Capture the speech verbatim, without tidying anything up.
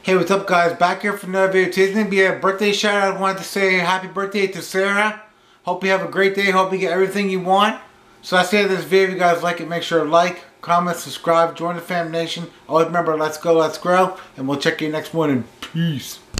Hey, what's up guys? Back here for another video. Today's going to be a birthday shout out. I wanted to say happy birthday to Sarah. Hope you have a great day. Hope you get everything you want. So that's the end of this video. If you guys like it, make sure to like, comment, subscribe, join the Fam Nation. Always remember, let's go, let's grow. And we'll check you next morning. Peace.